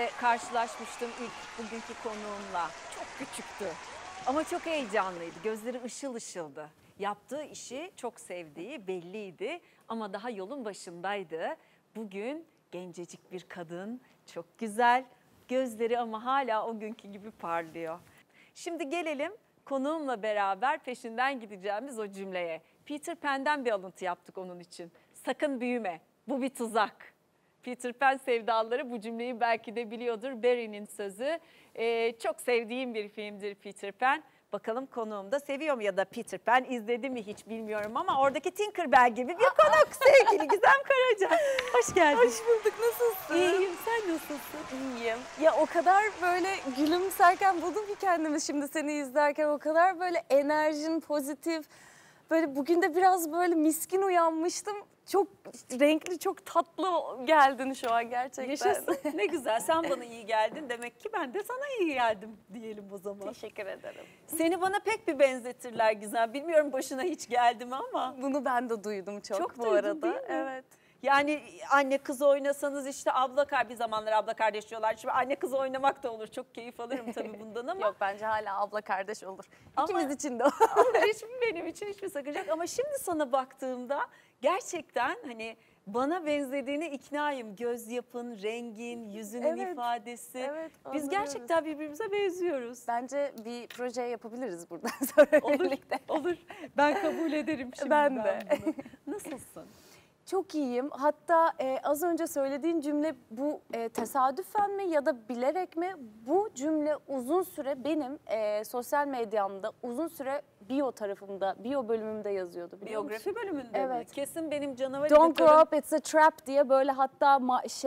karşılaşmıştım ilk bugünkü konuğumla. Çok küçüktü ama çok heyecanlıydı. Gözleri ışıl ışıldı. Yaptığı işi çok sevdiği belliydi ama daha yolun başındaydı. Bugün gencecik bir kadın, çok güzel. Gözleri ama hala o günkü gibi parlıyor. Şimdi gelelim konuğumla beraber peşinden gideceğimiz o cümleye. Peter Pan'den bir alıntı yaptık onun için. Sakın büyüme, bu bir tuzak. Peter Pan sevdalıları bu cümleyi belki de biliyordur. Barry'nin sözü. Çok sevdiğim bir filmdir Peter Pan. Bakalım konuğum da seviyor mu ya da Peter Pan izledi mi hiç bilmiyorum ama oradaki Tinkerbell gibi bir konuk sevgili Gizem Karaca. Hoş geldin. Hoş bulduk, nasılsın? İyiyim, sen nasılsın? İyiyim. Ya o kadar böyle gülümserken buldum ki kendimi şimdi seni izlerken, o kadar böyle enerjin pozitif. Böyle bugün de biraz böyle miskin uyanmıştım. Çok renkli, çok tatlı geldin şu an gerçekten. Yaşasın. Ne güzel, sen bana iyi geldin. Demek ki ben de sana iyi geldim diyelim o zaman. Teşekkür ederim. Seni bana pek bir benzetirler Gizem. Bilmiyorum başına hiç geldi mi ama. Bunu ben de duydum çok bu duydun, arada. değil mi? Evet. Yani anne kız oynasanız işte bir zamanlar abla kardeş diyorlar. Şimdi anne kız oynamak da olur. Çok keyif alırım tabii bundan ama. Yok, bence hala abla kardeş olur. Ama- İkimiz için de Olur, benim için hiçbir sakınca yok. Ama şimdi sana baktığımda gerçekten hani bana benzediğine iknayım. Göz yapın, rengin, yüzünün Evet, ifadesi. evet, Biz anlıyoruz. gerçekten birbirimize benziyoruz. Bence bir proje yapabiliriz buradan sonra Olur, birlikte. olur. Ben kabul ederim şimdi Ben de. bunu. Nasılsın? Çok iyiyim. Hatta az önce söylediğin cümle bu tesadüfen mi ya da bilerek mi? Bu cümle uzun süre benim sosyal medyamda, uzun süre bio tarafımda, bio bölümümde yazıyordu. Biyografi bölümünde mi? Evet. Kesin benim canavar Don't editörüm. grow up, it's a trap diye böyle hatta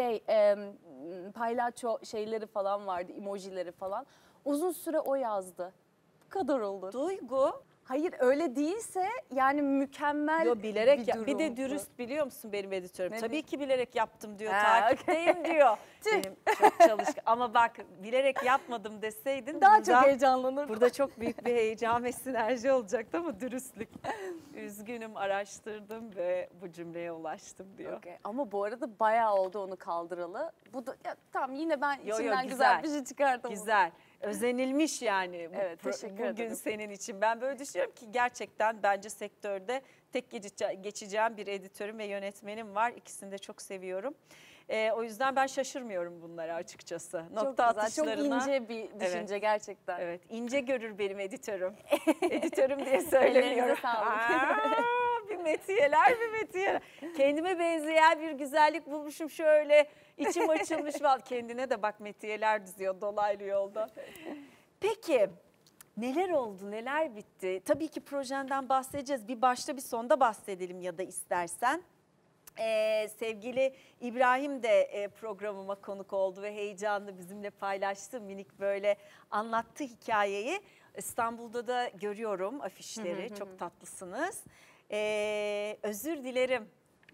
paylaço şeyleri falan vardı, emojileri falan. Uzun süre o yazdı. Bu kadar olur. Duygu. Hayır, öyle değilse yani mükemmel Yo, bilerek bir bir de durum bu. dürüst, biliyor musun benim editörüm? Ne Tabii ki bilerek yaptım diyor. Ha, Takipteyim diyor. Benim çok çalışkan. Ama bak, bilerek yapmadım deseydin Daha burada, çok heyecanlanırdım. burada çok büyük bir heyecan ve sinerji olacaktı ama dürüstlük. Üzgünüm, araştırdım ve bu cümleye ulaştım diyor. Okay. Ama bu arada bayağı oldu onu kaldıralı. Bu da ya, tamam, yine ben Yo, içinden güzel. güzel bir şey çıkardım. Güzel. Özenilmiş yani Evet, teşekkür bugün ederim. senin için. Ben böyle düşünüyorum ki gerçekten bence sektörde tek geçeceğim bir editörüm ve yönetmenim var. İkisini de çok seviyorum. O yüzden ben şaşırmıyorum bunlara açıkçası. Çok Nokta güzel, atışlarına. çok ince bir düşünce gerçekten. Evet, ince görür benim editörüm. Editörüm diye söylemiyorum. Ellerinize sağlık. Bir metiyeler. Kendime benzeyen bir güzellik bulmuşum şöyle. İçim açılmış. Kendine de bak, metiyeler diziyor dolaylı yolda. Peki neler oldu, neler bitti? Tabii ki projenden bahsedeceğiz. Bir başta bir sonda bahsedelim ya da istersen. Sevgili İbrahim de programıma konuk oldu ve heyecanlı bizimle paylaştı, minik böyle anlattı hikayeyi. İstanbul'da da görüyorum afişleri, çok tatlısınız. Özür dilerim.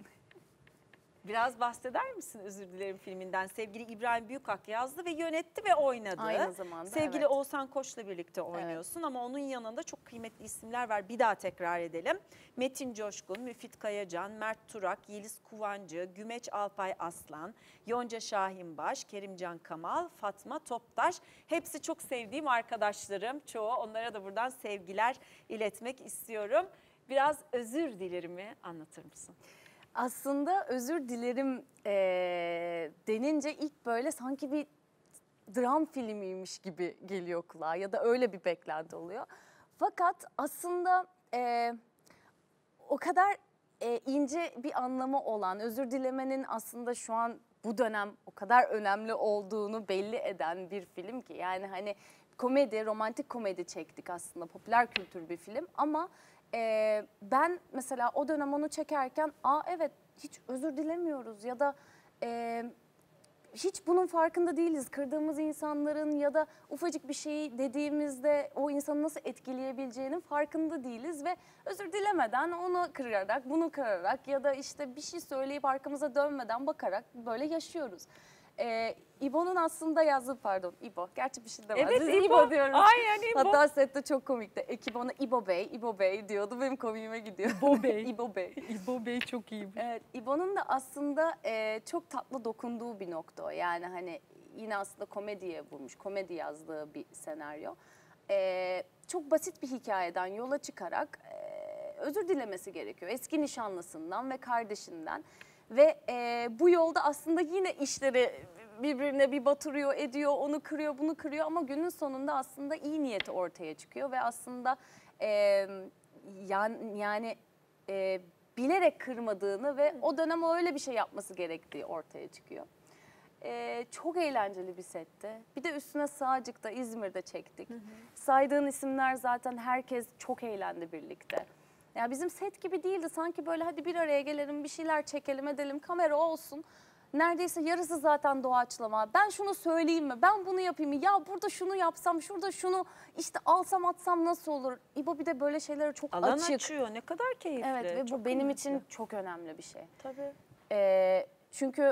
Biraz bahseder misin Özür Dilerim filminden? Sevgili İbrahim Büyükak yazdı ve yönetti ve oynadı. Aynı zamanda, Sevgili evet. Oğuzhan Koç'la birlikte oynuyorsun ama onun yanında çok kıymetli isimler var. Bir daha tekrar edelim. Metin Coşkun, Müfit Kayacan, Mert Turak, Yeliz Kuvancı, Gümeç Alpay Aslan, Yonca Şahinbaş, Kerimcan Kamal, Fatma Toptaş. Hepsi çok sevdiğim arkadaşlarım. Çoğu, onlara da buradan sevgiler iletmek istiyorum. Biraz özür dilerimi anlatır mısın? Aslında özür dilerim denince ilk böyle sanki bir dram filmiymiş gibi geliyor kulağa ya da öyle bir beklenti oluyor. Fakat aslında o kadar ince bir anlamı olan, özür dilemenin aslında şu an bu dönem o kadar önemli olduğunu belli eden bir film ki. Yani hani komedi, romantik komedi çektik aslında, popüler kültür bir film ama ben mesela o dönem onu çekerken evet hiç özür dilemiyoruz ya da hiç bunun farkında değiliz. Kırdığımız insanların ya da ufacık bir şeyi dediğimizde o insanı nasıl etkileyebileceğinin farkında değiliz ve özür dilemeden onu kırarak, bunu kırarak ya da işte bir şey söyleyip arkamıza dönmeden bakarak böyle yaşıyoruz. İbo'nun aslında yazdığı, pardon İbo, gerçi bir şey de var. Evet, Biz İbo. İbo diyoruz. Aynen İbo. Hatta sette çok komikti. Ekip ona İbo Bey diyordu. Benim komiğime gidiyor. İbo Bey. İbo Bey. İbo Bey çok iyi. Evet, İbo'nun da aslında çok tatlı dokunduğu bir nokta o. Yani hani yine aslında komediye vurmuş, komedi yazdığı bir senaryo. Çok basit bir hikayeden yola çıkarak özür dilemesi gerekiyor. Eski nişanlısından ve kardeşinden. Ve bu yolda aslında yine işleri birbirine bir batırıyor, ediyor, onu kırıyor, bunu kırıyor. Ama günün sonunda aslında iyi niyeti ortaya çıkıyor. Ve aslında bilerek kırmadığını ve o dönem öyle bir şey yapması gerektiği ortaya çıkıyor. Çok eğlenceli bir setti. Bir de üstüne Sığacık'ta, İzmir'de çektik. Saydığın isimler zaten herkes çok eğlendi birlikte. Ya bizim set gibi değildi. Sanki böyle hadi bir araya gelelim, bir şeyler çekelim, edelim, kamera olsun. Neredeyse yarısı zaten doğaçlama. Ben şunu söyleyeyim mi? Ben bunu yapayım mı? Ya burada şunu yapsam, şurada şunu işte alsam atsam nasıl olur? İbo bir de böyle şeylere çok Alan açık. açıyor. Ne kadar keyifli. Evet ve çok bu benim kıymetli. için çok önemli bir şey. Tabii. Çünkü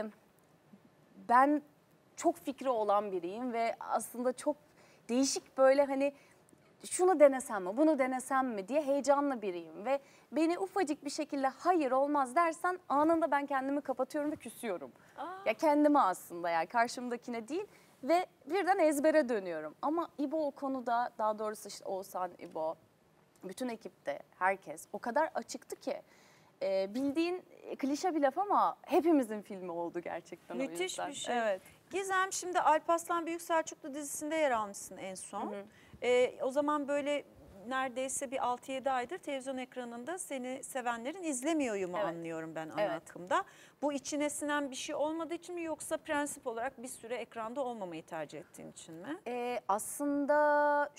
ben çok fikri olan biriyim ve aslında çok değişik böyle hani şunu denesem mi, bunu denesem mi diye heyecanlı biriyim. Ve beni ufacık bir şekilde hayır olmaz dersen anında ben kendimi kapatıyorum ve küsüyorum. Ya kendime aslında yani karşımdakine değil ve birden ezbere dönüyorum. Ama İbo o konuda daha doğrusu işte Oğuzhan, İbo, bütün ekipte herkes o kadar açıktı ki bildiğin klişe bir laf ama hepimizin filmi oldu gerçekten o Müthiş yüzden. bir şey. Evet. Gizem, şimdi Alparslan Büyük Selçuklu dizisinde yer almışsın en son. O zaman böyle neredeyse bir 6-7 aydır televizyon ekranında seni sevenlerin izlemiyor mu Evet. anlıyorum ben ana Evet. akımda. Bu içine sinen bir şey olmadığı için mi yoksa prensip olarak bir süre ekranda olmamayı tercih ettiğin için mi? Aslında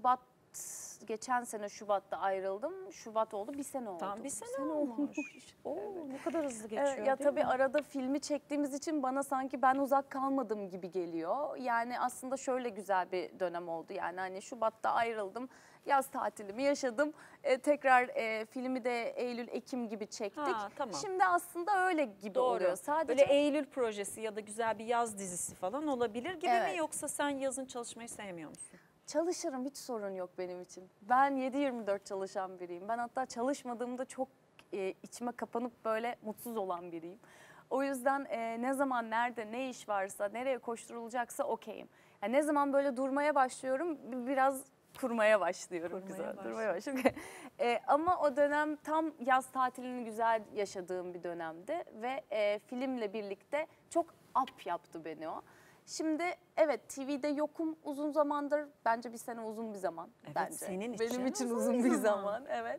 geçen sene Şubat'ta ayrıldım. Şubat oldu, bir sene oldu. Tam bir sene olmuş. Oo, ne kadar hızlı geçiyor Evet, ya değil tabii mi? arada filmi çektiğimiz için bana sanki ben uzak kalmadım gibi geliyor. Yani aslında şöyle güzel bir dönem oldu. Yani hani Şubat'ta ayrıldım. Yaz tatilimi yaşadım. Tekrar filmi de Eylül, Ekim gibi çektik. Ha, tamam. Şimdi aslında öyle gibi Doğru. oluyor. Sadece Böyle Eylül projesi ya da güzel bir yaz dizisi falan olabilir gibi mi Evet. yoksa sen yazın çalışmayı sevmiyor musun? çalışırım, hiç sorun yok benim için. Ben 7/24 çalışan biriyim. Ben hatta çalışmadığımda çok içime kapanıp böyle mutsuz olan biriyim. O yüzden ne zaman nerede ne iş varsa nereye koşturulacaksa okeyim. Yani ne zaman böyle durmaya başlıyorum biraz kurmaya başlıyorum. Kurmaya Durmaya başlıyorum. Ama o dönem tam yaz tatilini güzel yaşadığım bir dönemdi ve filmle birlikte çok up yaptı beni o. Şimdi evet TV'de yokum uzun zamandır. Bence bir sene uzun bir zaman. Evet, bence. senin Benim için için uzun uzun bir bir zaman. zaman. Evet.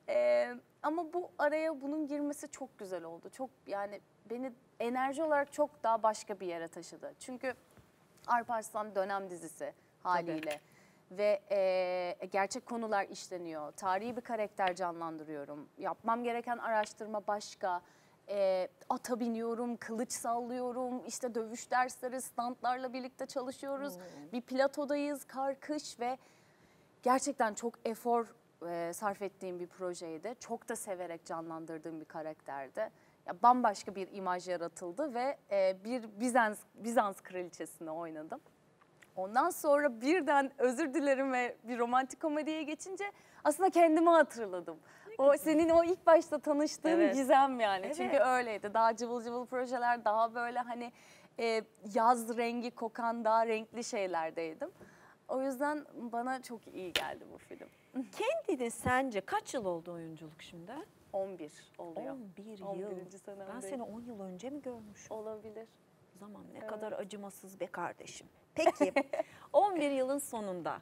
Ama bu araya bunun girmesi çok güzel oldu. Çok yani beni enerji olarak çok daha başka bir yere taşıdı. Çünkü Alparslan dönem dizisi haliyle. Ve gerçek konular işleniyor. Tarihi bir karakter canlandırıyorum. Yapmam gereken araştırma başka. Ata biniyorum, kılıç sallıyorum, işte dövüş dersleri, standlarla birlikte çalışıyoruz. Bir platodayız, kar, kış ve gerçekten çok efor sarf ettiğim bir projeydi. Çok da severek canlandırdığım bir karakterdi. Ya bambaşka bir imaj yaratıldı ve bir Bizans kraliçesini oynadım. Ondan sonra birden özür dilerim ve bir romantik komediye geçince aslında kendimi hatırladım. O senin o ilk başta tanıştığın Evet. Gizem yani. Evet. Çünkü öyleydi. Daha cıvıl cıvıl projeler, daha böyle hani yaz rengi kokan, daha renkli şeylerdeydim. O yüzden bana çok iyi geldi bu film. Kendini sence kaç yıl oldu oyunculuk şimdi? 11 oluyor. 11 yıl. 11. senemdeyim. Ben seni 10 yıl önce mi görmüşüm? Olabilir. Zaman ne kadar acımasız be kardeşim. Peki 11 yılın sonunda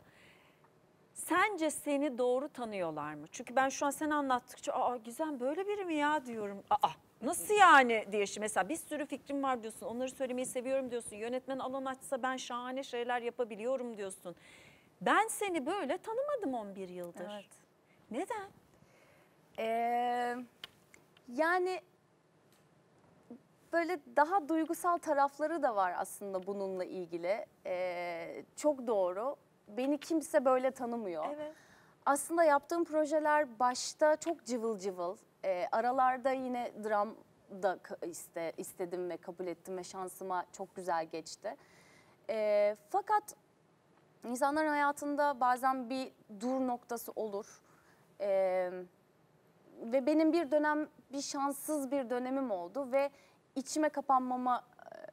sence seni doğru tanıyorlar mı? Çünkü ben şu an sen anlattıkça Gizem böyle biri mi ya diyorum. Nasıl yani diye mesela bir sürü fikrim var diyorsun. Onları söylemeyi seviyorum diyorsun. Yönetmen alan açsa ben şahane şeyler yapabiliyorum diyorsun. Ben seni böyle tanımadım 11 yıldır. Evet. Neden? Yani böyle daha duygusal tarafları da var aslında bununla ilgili. Çok doğru. Beni kimse böyle tanımıyor. Evet. Aslında yaptığım projeler başta çok cıvıl cıvıl. Aralarda yine dram da istedim ve kabul ettim ve şansıma çok güzel geçti. Fakat insanların hayatında bazen bir dur noktası olur. Ve benim bir dönem bir şanssız bir dönemim oldu ve içime kapanmama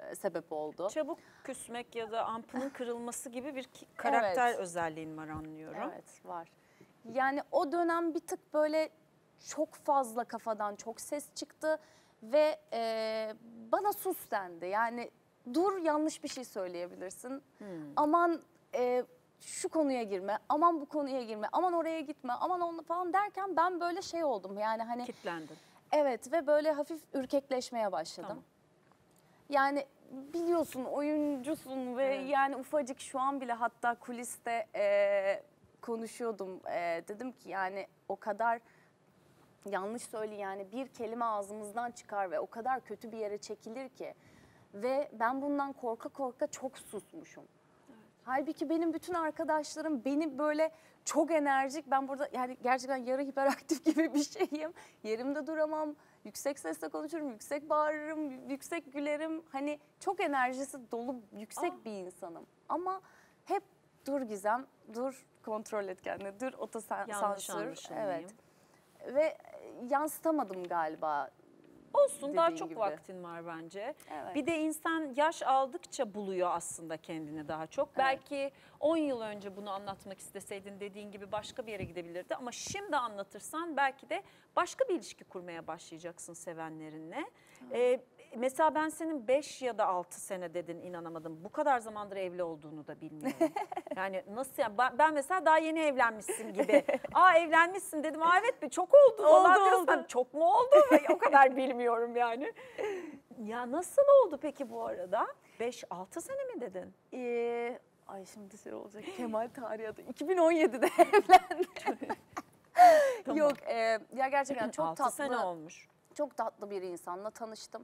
sebep oldu. Çabuk küsmek ya da ampulün kırılması gibi bir karakter özelliğin var anlıyorum. Evet, var. Yani o dönem bir tık böyle çok fazla kafadan çok ses çıktı ve bana sus dendi. Yani dur, yanlış bir şey söyleyebilirsin. Aman şu konuya girme, aman bu konuya girme, aman oraya gitme, aman onu falan derken ben böyle şey oldum. Yani hani Kitlendin. evet ve böyle hafif ürkekleşmeye başladım. Tamam. Yani biliyorsun, oyuncusun ve Evet. yani ufacık, şu an bile hatta kuliste konuşuyordum. Dedim ki yani o kadar yanlış yani bir kelime ağzımızdan çıkar ve o kadar kötü bir yere çekilir ki. Ve ben bundan korka korka çok susmuşum. Halbuki benim bütün arkadaşlarım beni böyle çok enerjik, ben burada yani gerçekten yarı hiperaktif gibi bir şeyim. Yerimde duramam, yüksek sesle konuşurum, yüksek bağırırım, yüksek gülerim. Hani çok enerjisi dolu, yüksek bir insanım. Ama hep dur Gizem, dur kontrol et kendini, dur Yanlış otosansür. anlaşılmayayım. Evet. Ve yansıtamadım galiba. Olsun, daha dediğin çok gibi. vaktin var bence. Evet. Bir de insan yaş aldıkça buluyor aslında kendini daha çok. Belki 10 yıl önce bunu anlatmak isteseydin dediğin gibi başka bir yere gidebilirdi. Ama şimdi anlatırsan belki de başka bir ilişki kurmaya başlayacaksın sevenlerinle. Mesela ben senin 5 ya da 6 sene dedin, inanamadım. Bu kadar zamandır evli olduğunu da bilmiyorum. Yani nasıl yani, ben mesela daha yeni evlenmişsin gibi. Aa, evlenmişsin dedim. Aa, evet mi, çok oldu falan diyorsun. oldu. Çok mu oldu? O kadar bilmiyorum yani. Ya nasıl oldu peki bu arada? 5-6 sene mi dedin? Ay şimdi şey olacak, Kemal tarihi adı. 2017'de evlendim. Tamam. Yok ya gerçekten çok 6 tatlı. sene olmuş. Çok tatlı bir insanla tanıştım.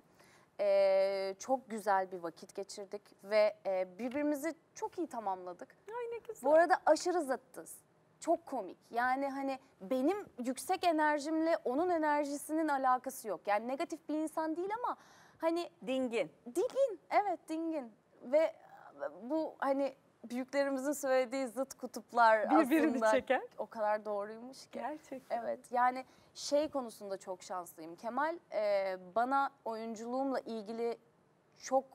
Çok güzel bir vakit geçirdik ve birbirimizi çok iyi tamamladık. Ay ne güzel. Bu arada aşırı zıttız. Çok komik. Yani hani benim yüksek enerjimle onun enerjisinin alakası yok. Yani negatif bir insan değil ama hani Dingin. dingin. Evet, dingin. Ve bu hani büyüklerimizin söylediği zıt kutuplar Birbirini aslında çeker. o kadar doğruymuş ki. Gerçekten. Evet, yani şey konusunda çok şanslıyım. Kemal bana oyunculuğumla ilgili çok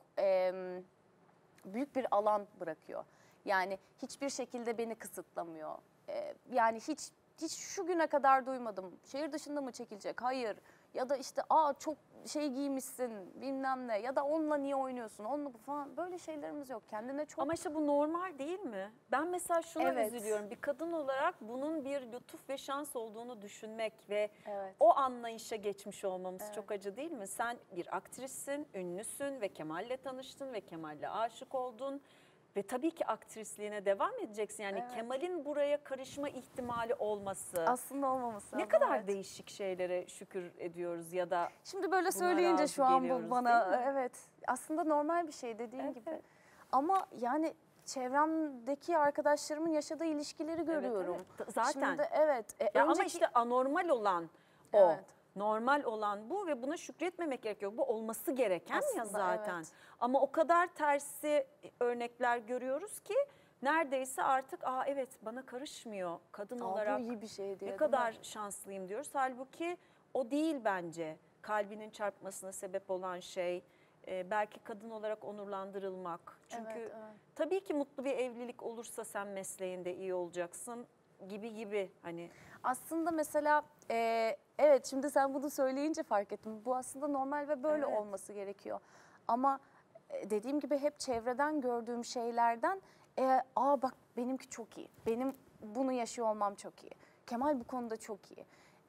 büyük bir alan bırakıyor. Yani hiçbir şekilde beni kısıtlamıyor. Yani hiç şu güne kadar duymadım. Şehir dışında mı çekilecek? Hayır. Ya da işte çok şey giymişsin bilmem ne, ya da onunla niye oynuyorsun, onunla bu falan, böyle şeylerimiz yok. Kendine çok... Ama işte bu normal değil mi? Ben mesela şuna Evet. üzülüyorum. Bir kadın olarak bunun bir lütuf ve şans olduğunu düşünmek ve Evet. o anlayışa geçmiş olmamız Evet. çok acı değil mi? Sen bir aktrissin, ünlüsün ve Kemal'le tanıştın ve Kemal'le aşık oldun. Ve tabii ki aktrisliğine devam edeceksin. Yani Evet. Kemal'in buraya karışma ihtimali olması. Aslında olmaması Ne lazım, kadar evet. değişik şeylere şükür ediyoruz ya da Şimdi böyle buna söyleyince razı şu an geliyoruz, bu bana değil mi? evet, aslında normal bir şey dediğin Evet, gibi. evet. Ama yani çevremdeki arkadaşlarımın yaşadığı ilişkileri görüyorum. evet. Zaten. Şimdi evet. Ya ama işte anormal olan o. Evet. Normal olan bu ve buna şükretmemek gerekiyor. Bu olması gereken ya Aslında zaten. evet. Ama o kadar tersi örnekler görüyoruz ki neredeyse artık evet bana karışmıyor kadın Bu olarak. iyi bir şey diye, Ne değil kadar mi? şanslıyım diyoruz. Halbuki o değil bence. Kalbinin çarpmasına sebep olan şey belki kadın olarak onurlandırılmak. Çünkü Evet, evet. tabii ki mutlu bir evlilik olursa sen mesleğinde iyi olacaksın gibi hani. Aslında mesela evet, şimdi sen bunu söyleyince fark ettim. Bu aslında normal ve böyle Evet. olması gerekiyor. Ama dediğim gibi hep çevreden gördüğüm şeylerden bak benimki çok iyi. Benim bunu yaşıyor olmam çok iyi. Kemal bu konuda çok iyi.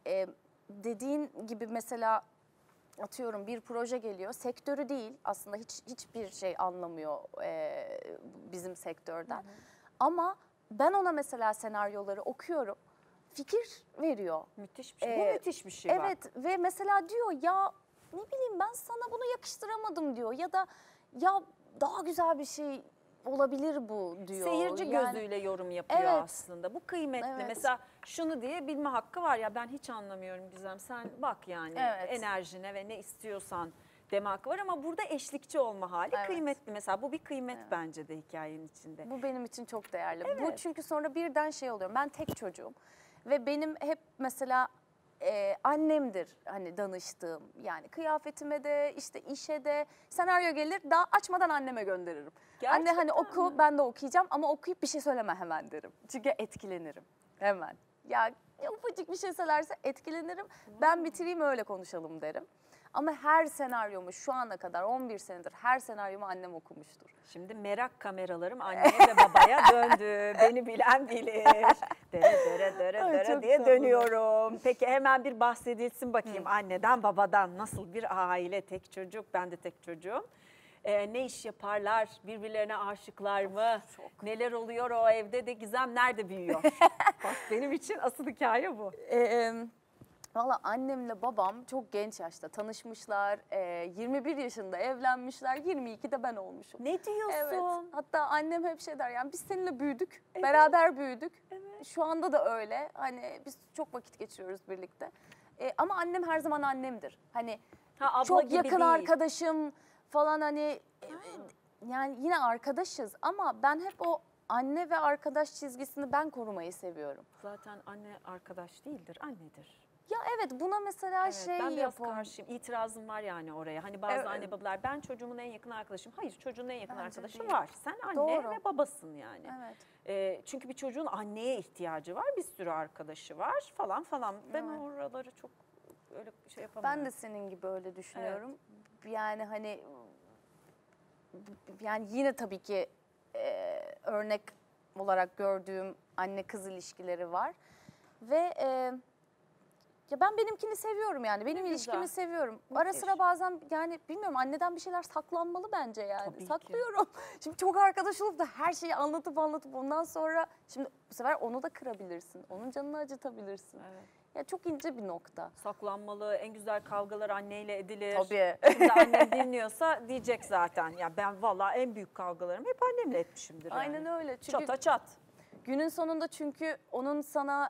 Dediğin gibi mesela atıyorum bir proje geliyor. Sektörü değil aslında, hiçbir şey anlamıyor bizim sektörden. Ama ben ona mesela senaryoları okuyorum. Fikir veriyor. Müthiş bir şey. Bu müthiş bir şey Evet bak. ve mesela diyor ya ne bileyim ben sana bunu yakıştıramadım diyor. Ya da ya daha güzel bir şey olabilir bu diyor. Seyirci Yani, gözüyle yorum yapıyor Evet. aslında. Bu kıymetli. Evet. Mesela şunu diye bilme hakkı var ya, ben hiç anlamıyorum Gizem. Sen bak yani Evet. enerjine ve ne istiyorsan deme hakkı var ama burada eşlikçi olma hali Evet. kıymetli. Mesela bu bir kıymet bence de hikayenin içinde. Bu benim için çok değerli. Bu Evet. çünkü sonra birden şey oluyor. Ben tek çocuğum ve benim hep mesela annemdir hani danıştığım. Yani kıyafetime de işte işe de senaryo gelir daha açmadan anneme gönderirim. Anne hani Gerçekten oku mi? ben de okuyacağım ama okuyup bir şey söyleme hemen derim. Çünkü etkilenirim hemen. Ya ufacık bir şey söylerse etkilenirim. Ben bitireyim öyle konuşalım derim. Ama her senaryomu şu ana kadar 11 senedir her senaryomu annem okumuştur. Şimdi merak kameralarım anneye ve babaya döndü. Beni bilen bilir. Dere Ay, çok diye tatlılar. dönüyorum. Peki hemen bir bahsedilsin bakayım anneden babadan. Nasıl bir aile, tek çocuk, ben de tek çocuğum. Ne iş yaparlar, birbirlerine aşıklar mı? Neler oluyor o evde de Gizem nerede büyüyor? Bak benim için asıl hikaye bu. Valla annemle babam çok genç yaşta tanışmışlar. 21 yaşında evlenmişler. 22'de ben olmuşum. Ne diyorsun? Evet. Hatta annem hep şey der yani biz seninle büyüdük. Beraber büyüdük. Evet. Şu anda da öyle. Hani biz çok vakit geçiriyoruz birlikte. Ama annem her zaman annemdir. Hani Ha, abla çok gibi yakın değil. arkadaşım falan hani yani yine arkadaşız ama ben hep o anne ve arkadaş çizgisini ben korumayı seviyorum. Zaten anne arkadaş değildir, annedir. Ya evet buna mesela Evet, şey ben biraz yapalım. karşıyım. İtirazım var yani oraya. Hani bazı Evet. anne babalar ben çocuğumun en yakın arkadaşım. Hayır, çocuğun en yakın Bence arkadaşı değil. var. Sen anne Doğru. ve babasın yani. Evet. Çünkü bir çocuğun anneye ihtiyacı var. Bir sürü arkadaşı var falan falan. Ben Evet. oraları çok öyle şey yapamıyorum. Ben de senin gibi öyle düşünüyorum. Yani hani yani yine tabii ki örnek olarak gördüğüm anne kız ilişkileri var. Ve ya ben benimkini seviyorum yani. Benim Ne ilişkimi güzel. seviyorum. Müthiş. Ara sıra bazen yani bilmiyorum anneden bir şeyler saklanmalı bence yani. Tabii ki. Saklıyorum. Şimdi çok arkadaş olup da her şeyi anlatıp ondan sonra şimdi bu sefer onu da kırabilirsin. Onun canını acıtabilirsin. Evet. Ya çok ince bir nokta. Saklanmalı, en güzel kavgalar anneyle edilir. Tabii. Şimdi annem dinliyorsa diyecek zaten. Ya ben vallahi en büyük kavgalarımı hep annemle etmişimdir yani. Aynen öyle. Çünkü Çata çat. günün sonunda çünkü onun sana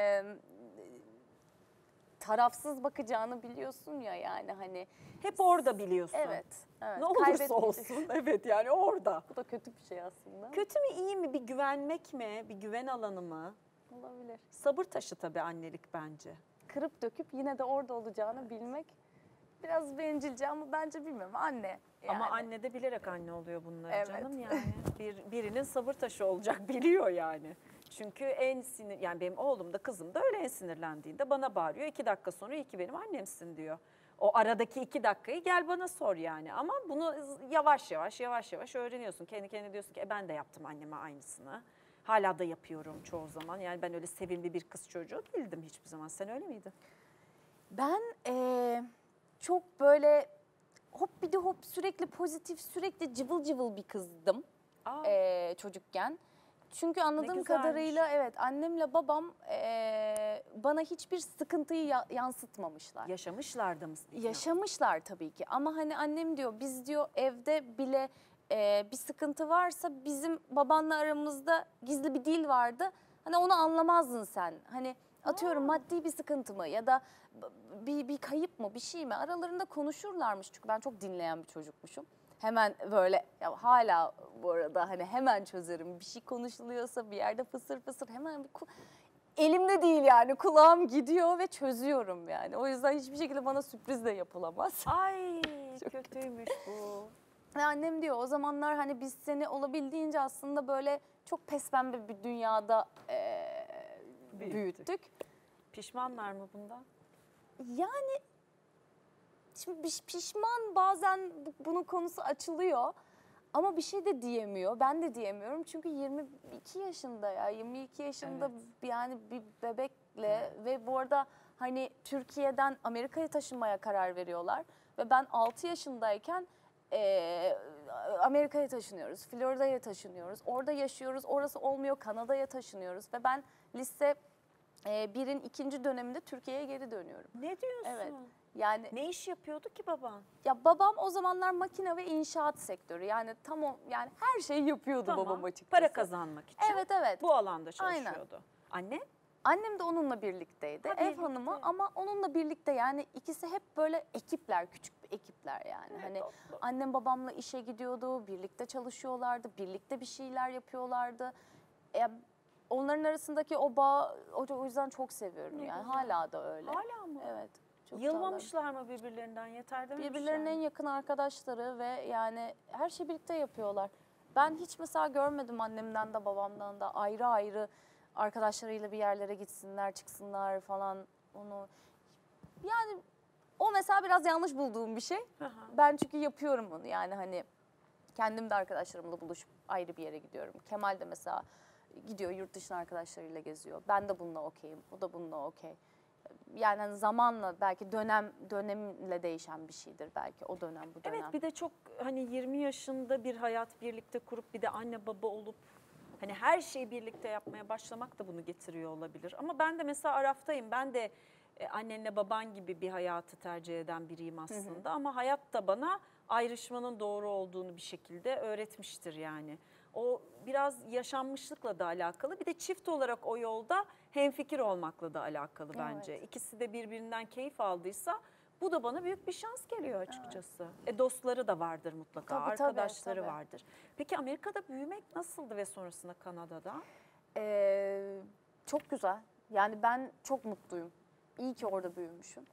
tarafsız bakacağını biliyorsun ya yani hani. Hep orada biliyorsun. Evet. Evet. Ne olursa Kaybetmeyecek. olsun. Evet yani orada. Bu da kötü bir şey aslında. Kötü mü iyi mi, bir güvenmek mi, bir güven alanı mı? Olabilir. Sabır taşı tabii annelik bence. Kırıp döküp yine de orada olacağını bilmek biraz bencilce ama bence bilmiyorum anne. Ama yani. anne de bilerek anne oluyor bunları Evet. canım yani. Birinin sabır taşı olacak biliyor yani. Çünkü en sinir, yani benim oğlum da kızım da öyle en sinirlendiğinde bana bağırıyor. 2 dakika sonra iyi ki benim annemsin diyor. O aradaki 2 dakikayı gel bana sor yani. Ama bunu yavaş yavaş öğreniyorsun. Kendi kendine diyorsun ki ben de yaptım anneme aynısını. Hala da yapıyorum çoğu zaman. Yani ben öyle sevimli bir kız çocuğu değildim hiçbir zaman. Sen öyle miydin? Ben çok böyle hop bir de hop sürekli pozitif sürekli cıvıl cıvıl bir kızdım çocukken. Çünkü anladığım güzelmiş. kadarıyla evet annemle babam bana hiçbir sıkıntıyı yansıtmamışlar. Yaşamışlar da mı? Yaşamışlar tabii ki ama hani annem diyor biz diyor evde bile bir sıkıntı varsa bizim babanla aramızda gizli bir dil vardı. Hani onu anlamazdın sen. Hani atıyorum maddi bir sıkıntı mı ya da bir kayıp mı bir şey mi aralarında konuşurlarmış. Çünkü ben çok dinleyen bir çocukmuşum. Hemen böyle ya hala bu arada hani hemen çözerim. Bir şey konuşuluyorsa bir yerde fısır fısır hemen elimde değil yani kulağım gidiyor ve çözüyorum yani. O yüzden hiçbir şekilde bana sürpriz de yapılamaz. Ay kötüymüş bu. Ve annem diyor o zamanlar hani biz seni olabildiğince aslında böyle çok pespembe bir dünyada büyüttük. Pişmanlar mı bundan? Yani şimdi pişman bazen bunun konusu açılıyor. Ama bir şey de diyemiyor. Ben de diyemiyorum. Çünkü 22 yaşında ya. 22 yaşında yani bir bebekle ve bu arada hani Türkiye'den Amerika'ya taşınmaya karar veriyorlar. Ve ben 6 yaşındayken Amerika'ya taşınıyoruz. Florida'ya taşınıyoruz. Orada yaşıyoruz. Orası olmuyor. Kanada'ya taşınıyoruz. Ve ben lise 1'in 2. döneminde Türkiye'ye geri dönüyorum. Ne diyorsun? Evet. Yani Ne iş yapıyordu ki baban? ya babam o zamanlar makine ve inşaat sektörü. Yani yani her şeyi yapıyordu babam açıkçası. Para kazanmak için. Evet evet. Bu alanda Aynen. çalışıyordu. Anne? Annem de onunla birlikteydi. Ha, Ev birlikte. hanımı ama onunla birlikte yani ikisi hep böyle ekipler, küçük bir ekipler yani. Evet, Hani tatlı. annem babamla işe gidiyordu, birlikte çalışıyorlardı, birlikte bir şeyler yapıyorlardı. onların arasındaki o bağ, o yüzden çok seviyorum Ne yani. güzel. Hala da öyle. Hala mı? Evet. Çok Yılmamışlar mı birbirlerinden? Yeter dememişler Birbirlerinin en mi? yakın arkadaşları ve yani her şeyi birlikte yapıyorlar. Ben hiç mesela görmedim annemden de babamdan da ayrı ayrı arkadaşlarıyla bir yerlere gitsinler, çıksınlar falan onu. Yani o mesela biraz yanlış bulduğum bir şey. Hı hı. Ben çünkü yapıyorum onu yani hani kendim de arkadaşlarımla buluşup ayrı bir yere gidiyorum. Kemal de mesela gidiyor yurt dışına arkadaşlarıyla geziyor. Ben de bununla okeyim, o da bununla okey. Yani hani zamanla belki dönemle değişen bir şeydir belki o dönem bu dönem. Evet, bir de çok hani 20 yaşında bir hayat birlikte kurup bir de anne baba olup hani her şeyi birlikte yapmaya başlamak da bunu getiriyor olabilir. Ama ben de mesela Araf'tayım. Ben de annenle baban gibi bir hayatı tercih eden biriyim aslında. Ama hayat da bana ayrışmanın doğru olduğunu bir şekilde öğretmiştir yani. O biraz yaşanmışlıkla da alakalı. Bir de çift olarak o yolda hemfikir olmakla da alakalı bence. Evet. İkisi de birbirinden keyif aldıysa bu da bana büyük bir şans geliyor açıkçası. Dostları da vardır mutlaka, Tabii, tabii, arkadaşları tabii. vardır. Peki Amerika'da büyümek nasıldı ve sonrasında Kanada'da? Çok güzel. Yani ben çok mutluyum. İyi ki orada büyümüşüm.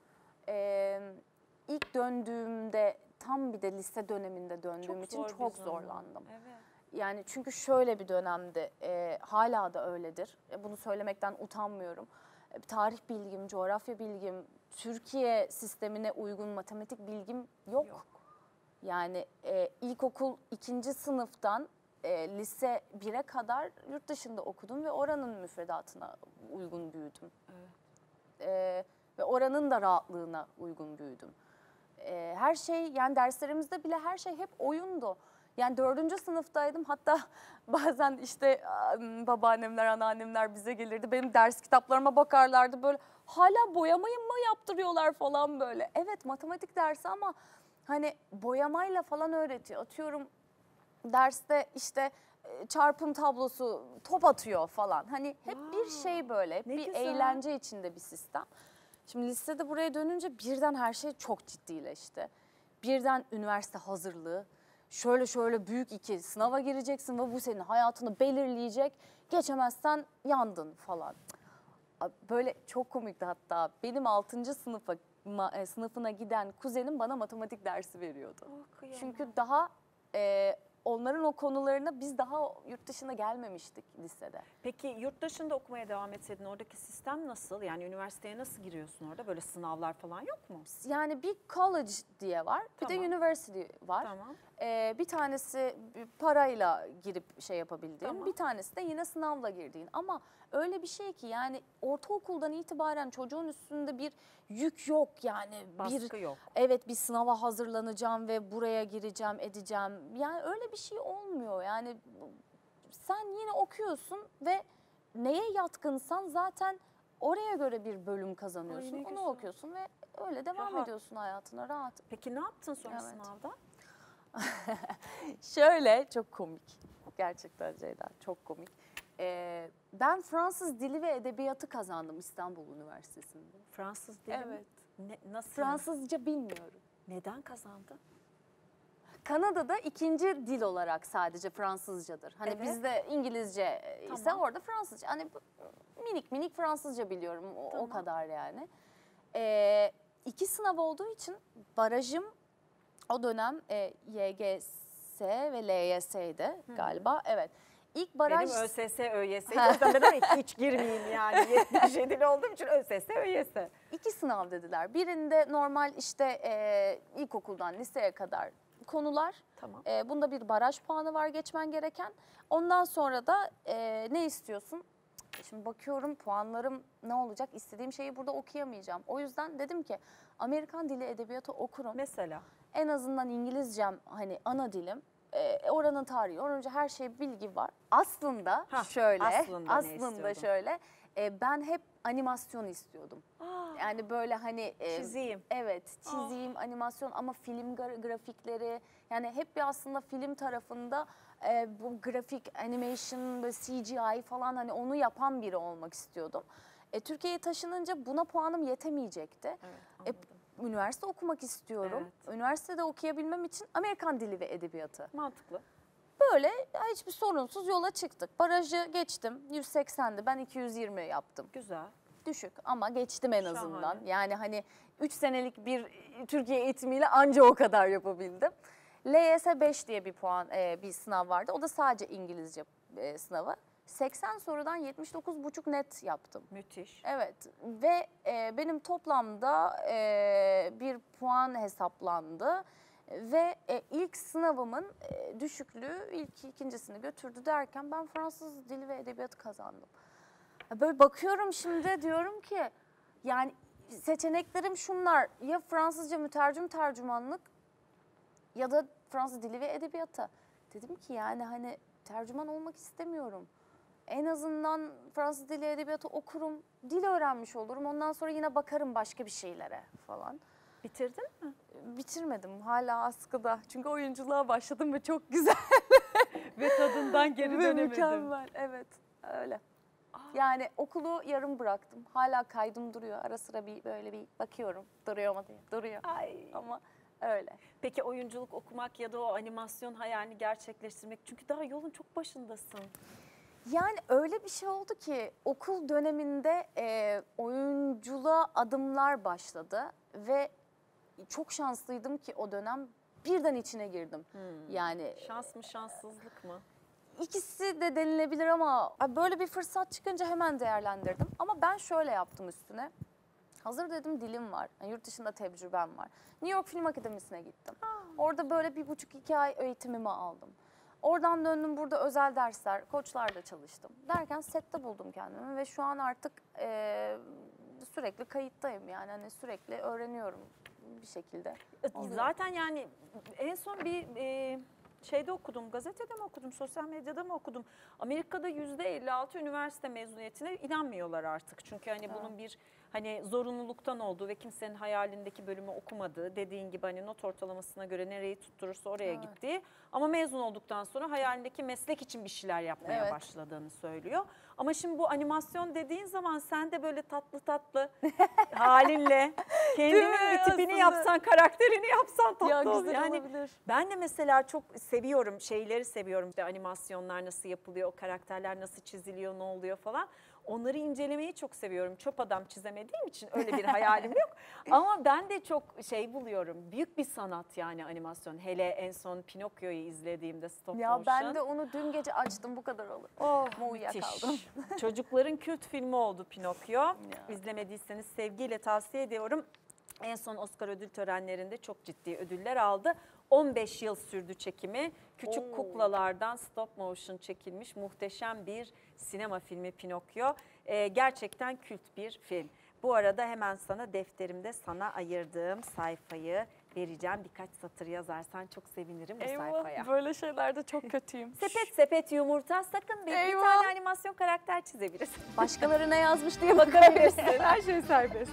İlk döndüğümde tam bir de lise döneminde döndüğüm için zor bir çok zaman. zorlandım. Evet. Yani çünkü şöyle bir dönemdi, hala da öyledir. Bunu söylemekten utanmıyorum. Tarih bilgim, coğrafya bilgim, Türkiye sistemine uygun matematik bilgim yok. Yani ilkokul 2. sınıftan lise 1'e kadar yurt dışında okudum ve oranın müfredatına uygun büyüdüm. Ve oranın da rahatlığına uygun büyüdüm. Her şey yani derslerimizde bile her şey hep oyundu. Yani 4. sınıftaydım hatta bazen işte babaannemler, anneannemler bize gelirdi. Benim ders kitaplarıma bakarlardı böyle hala boyamayı mı yaptırıyorlar falan böyle. Evet matematik dersi ama hani boyamayla falan öğretiyor. Atıyorum derste işte çarpım tablosu top atıyor falan. Hani hep bir şey böyle, hep ne bir güzel. eğlence içinde bir sistem. Şimdi lisede buraya dönünce birden her şey çok ciddileşti. Birden üniversite hazırlığı, şöyle büyük 2 sınava gireceksin ve bu senin hayatını belirleyecek. Geçemezsen yandın falan. Böyle çok komikti hatta. Benim 6. sınıfına giden kuzenim bana matematik dersi veriyordu. Çünkü daha onların o konularına biz daha yurt dışına gelmemiştik lisede. Peki yurt dışında okumaya devam etseydin oradaki sistem nasıl? Yani üniversiteye nasıl giriyorsun orada? Böyle sınavlar falan yok mu? Yani bir college diye var, bir de Tamam. university var. Tamam. Bir tanesi parayla girip şey yapabildiğin, Tamam. bir tanesi de yine sınavla girdiğin. Ama öyle bir şey ki yani ortaokuldan itibaren çocuğun üstünde bir yük yok yani. Baskı yok. Evet bir sınava hazırlanacağım ve buraya gireceğim, edeceğim. Yani öyle bir şey olmuyor. Yani sen yine okuyorsun ve neye yatkınsan zaten oraya göre bir bölüm kazanıyorsun. Ay, ne Onu güzel. okuyorsun ve öyle devam Rahat. ediyorsun hayatına rahat. Peki ne yaptın sonra Evet. sınavda? Şöyle çok komik. Gerçekten Ceyda çok komik. Ben Fransız Dili ve Edebiyatı kazandım İstanbul Üniversitesi'nde. Fransız dili mi? Evet. Nasıl? Fransızca bilmiyorum. Neden kazandın? Kanada'da 2. dil olarak sadece Fransızcadır. Hani Evet. bizde İngilizce ise Tamam. orada Fransızca. Hani minik Fransızca biliyorum o Tamam. kadar yani. 2 sınav olduğu için barajım o dönem YGS ve LYS'ydi galiba. Evet. İlk baraj... Benim ÖSS, ÖYS'ydi. O yüzden dedim ki hiç girmeyeyim yani. 77'li olduğum için ÖSS, ÖYS. 2 sınav dediler. Birinde normal işte ilkokuldan liseye kadar konular. Tamam. Bunda bir baraj puanı var geçmen gereken. Ondan sonra da ne istiyorsun? Şimdi bakıyorum puanlarım ne olacak? İstediğim şeyi burada okuyamayacağım. O yüzden dedim ki Amerikan dili edebiyatı okurum. Mesela? En azından İngilizcem hani ana dilim. Oranın tarihi, oranın her şey bilgi var. Aslında şöyle, aslında şöyle. Ben hep animasyon istiyordum. Yani böyle hani Çizeyim. Evet, çizeyim, animasyon ama film grafikleri yani hep bir aslında film tarafında bu grafik animation ve CGI falan hani onu yapan biri olmak istiyordum. Türkiye'ye taşınınca buna puanım yetemeyecekti. Evet, anladım. Üniversite okumak istiyorum. Evet. Üniversitede okuyabilmem için Amerikan Dili ve Edebiyatı. Mantıklı. Böyle hiçbir sorunsuz yola çıktık. Barajı geçtim, 180'di, ben 220 yaptım. Güzel. Düşük ama geçtim en azından. Şahane. Yani hani 3 senelik bir Türkiye eğitimiyle anca o kadar yapabildim. LYS 5 diye bir puan bir sınav vardı. O da sadece İngilizce sınavı. 80 sorudan 79,5 net yaptım. Müthiş. Evet ve benim toplamda bir puan hesaplandı. Ve ilk sınavımın düşüklüğü ilk ikincisini götürdü derken ben Fransız dili ve edebiyatı kazandım. Böyle bakıyorum şimdi diyorum ki yani seçeneklerim şunlar, ya Fransızca mütercim tercümanlık ya da Fransız dili ve edebiyatı. Dedim ki yani hani tercüman olmak istemiyorum. En azından Fransız dili edebiyatı okurum, dil öğrenmiş olurum. Ondan sonra yine bakarım başka bir şeylere falan. Bitirdin mi? Bitirmedim, hala askıda. Çünkü oyunculuğa başladım ve çok güzel. Ve tadından geri Ve dönemedim. mükemmel, evet öyle. Yani okulu yarım bıraktım. Hala kaydım duruyor. Ara sıra bir böyle bir bakıyorum. Duruyor mu diye. Duruyor. Ay. Ama öyle. Peki oyunculuk okumak ya da o animasyon hayalini gerçekleştirmek, çünkü daha yolun çok başındasın. Yani öyle bir şey oldu ki okul döneminde oyunculuğa adımlar başladı ve çok şanslıydım ki o dönem birden içine girdim. Yani Şans mı şanssızlık mı? İkisi de denilebilir ama böyle bir fırsat çıkınca hemen değerlendirdim. Ama ben şöyle yaptım üstüne. Hazır dedim dilim var, yani yurt dışında tecrübem var. New York Film Akademisi'ne gittim. Orada böyle 1,5-2 ay eğitimimi aldım. Oradan döndüm, burada özel dersler, koçlarla çalıştım. Derken sette buldum kendimi ve şu an artık sürekli kayıttayım. Yani hani sürekli öğreniyorum bir şekilde. Zaten yani en son bir şeyde okudum, gazetede mi okudum, sosyal medyada mı okudum? Amerika'da %56 üniversite mezuniyetine inanmıyorlar artık. Çünkü hani bunun bir hani zorunluluktan olduğu ve kimsenin hayalindeki bölümü okumadığı, dediğin gibi hani not ortalamasına göre nereyi tutturursa oraya gittiği, ama mezun olduktan sonra hayalindeki meslek için bir şeyler yapmaya başladığını söylüyor. Ama şimdi bu animasyon dediğin zaman sen de böyle tatlı tatlı halinle kendinin bir tipini yapsan, karakterini yapsan tatlı olur. Yani olabilir. ben de mesela çok seviyorum, şeyleri seviyorum. İşte animasyonlar nasıl yapılıyor, o karakterler nasıl çiziliyor, ne oluyor falan. Onları incelemeyi çok seviyorum. Çöp adam çizemediğim için öyle bir hayalim yok. Ama ben de çok şey buluyorum. Büyük bir sanat yani animasyon. Hele en son Pinokyo'yu izlediğimde stop Ya motion. ben de onu dün gece açtım, bu kadar olur. Oh, Ama uyuyakaldım. müthiş. Çocukların kült filmi oldu Pinokyo. İzlemediyseniz sevgiyle tavsiye ediyorum. En son Oscar ödül törenlerinde çok ciddi ödüller aldı. 15 yıl sürdü çekimi. Küçük kuklalardan stop motion çekilmiş muhteşem bir sinema filmi Pinokyo. Gerçekten kült bir film. Bu arada hemen sana defterimde sana ayırdığım sayfayı vereceğim. Birkaç satır yazarsan çok sevinirim bu sayfaya. Böyle şeylerde çok kötüyüm. Sepet sepet yumurta, sakın bir tane animasyon karakter çizebilirsin. Başkaları ne yazmış diye Bakabilirsin. Her şey serbest.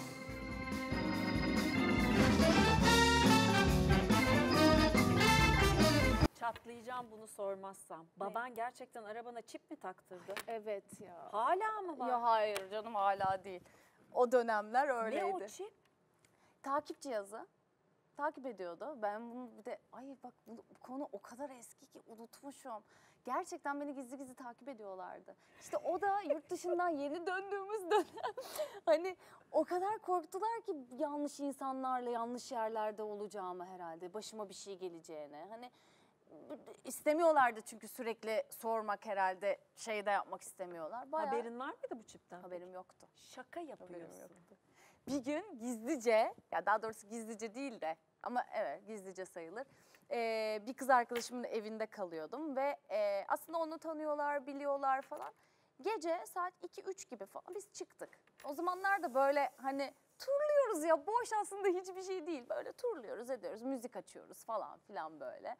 Çatlayacağım bunu sormazsam. Baban gerçekten arabana çip mi taktırdı? Evet ya. Hala mı var? Ya hayır canım, hala değil. O dönemler öyleydi. Ne o çip? Takip cihazı. Takip ediyordu. Ben bunu bir de bak bu konu o kadar eski ki unutmuşum. Gerçekten beni gizli gizli takip ediyorlardı. İşte o da yurt dışından yeni döndüğümüz dönem. Hani o kadar korktular ki yanlış insanlarla yanlış yerlerde olacağımı herhalde. Başıma bir şey geleceğine. Hani istemiyorlardı çünkü sürekli sormak herhalde, şey de yapmak istemiyorlar. Bayağı Haberin var mıydı bu çipten? haberim yoktu. Şaka yapıyorsun. Haberim yoktu. Bir gün gizlice, ya daha doğrusu gizlice değil de ama evet gizlice sayılır. Bir kız arkadaşımın evinde kalıyordum ve aslında onu tanıyorlar, biliyorlar falan. Gece saat 2-3 gibi falan biz çıktık. O zamanlar da böyle hani turluyoruz ya, boş aslında hiçbir şey değil. Böyle turluyoruz, ediyoruz, müzik açıyoruz falan filan böyle.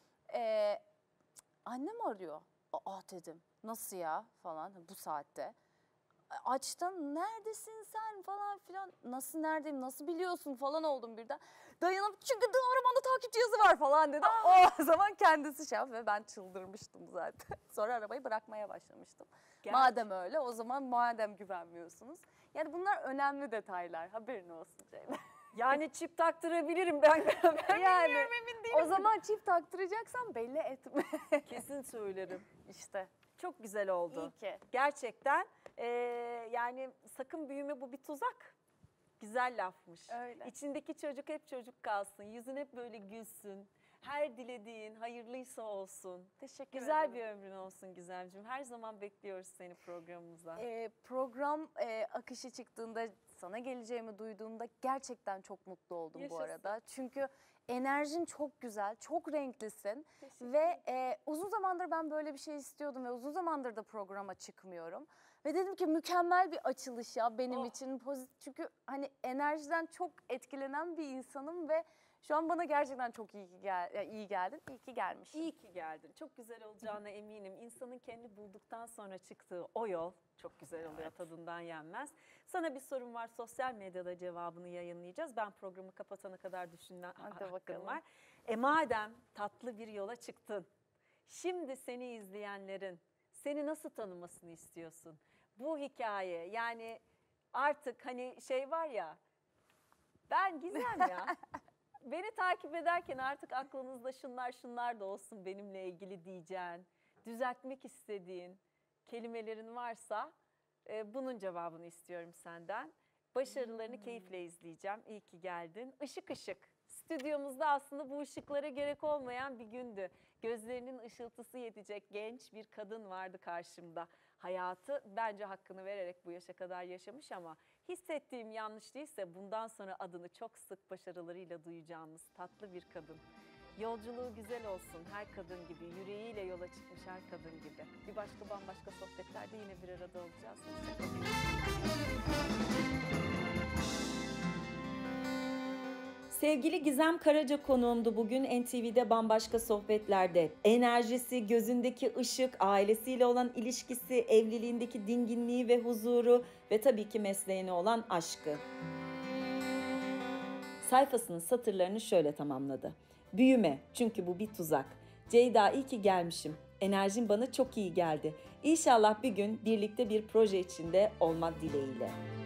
Annem arıyor. Aa dedim, nasıl ya falan bu saatte. Açtım, neredesin sen falan filan. Nasıl neredeyim, nasıl biliyorsun falan oldum birden. Dayanıp çünkü arabanda takip cihazı var falan dedi. O zaman kendisi şey ve ben çıldırmıştım zaten. Sonra arabayı bırakmaya başlamıştım. Madem öyle, o zaman madem güvenmiyorsunuz. Yani bunlar önemli detaylar, haberin olsun Ceyda. Yani çip taktırabilirim ben. Yani o zaman çift taktıracaksan belli etme. Kesin söylerim. İşte. Çok güzel oldu. İyi ki. Gerçekten yani sakın büyüme, bu bir tuzak. Güzel lafmış. Öyle. İçindeki çocuk hep çocuk kalsın. Yüzün hep böyle gülsün. Her dilediğin hayırlıysa olsun. Teşekkür Güzel ederim. bir ömrün olsun Gizemciğim. Her zaman bekliyoruz seni programımıza. Program akışı çıktığında, sana geleceğimi duyduğumda gerçekten çok mutlu oldum bu Yaşasın. arada. Çünkü enerjin çok güzel, çok renklisin Teşekkür ve uzun zamandır ben böyle bir şey istiyordum ve uzun zamandır da programa çıkmıyorum. Ve dedim ki mükemmel bir açılış ya benim Oh. için. Çünkü hani enerjiden çok etkilenen bir insanım ve şu an bana gerçekten çok iyi geldin. İyi ki gelmişsin. İyi ki geldin. Çok güzel olacağına eminim. İnsanın kendi bulduktan sonra çıktığı o yol çok güzel oluyor. Tadından yenmez. Sana bir sorum var. Sosyal medyada cevabını yayınlayacağız. Ben programı kapatana kadar düşünen hakkım bakalım. var. Madem tatlı bir yola çıktın, şimdi seni izleyenlerin seni nasıl tanımasını istiyorsun? Bu hikaye, yani artık hani şey var ya, ben Gizem ya. Beni takip ederken artık aklınızda şunlar da olsun benimle ilgili diyeceğin, düzeltmek istediğin kelimelerin varsa bunun cevabını istiyorum senden. Başarılarını keyifle izleyeceğim. İyi ki geldin. Işık ışık. Stüdyomuzda aslında bu ışıklara gerek olmayan bir gündü. Gözlerinin ışıltısı yetecek genç bir kadın vardı karşımda. Hayatı bence hakkını vererek bu yaşa kadar yaşamış ama hissettiğim yanlış değilse bundan sonra adını çok sık başarılarıyla duyacağımız tatlı bir kadın. Yolculuğu güzel olsun her kadın gibi, yüreğiyle yola çıkmış her kadın gibi. Bir başka bambaşka sohbetlerde yine bir arada olacağız. Hoşçakalın. Sevgili Gizem Karaca konuğumdu bugün NTV'de Bambaşka Sohbetler'de. Enerjisi, gözündeki ışık, ailesiyle olan ilişkisi, evliliğindeki dinginliği ve huzuru ve tabii ki mesleğine olan aşkı. Sayfasının satırlarını şöyle tamamladı. Büyüme, çünkü bu bir tuzak. Ceyda, iyi ki gelmişim. Enerjin bana çok iyi geldi. İnşallah bir gün birlikte bir proje içinde olmak dileğiyle.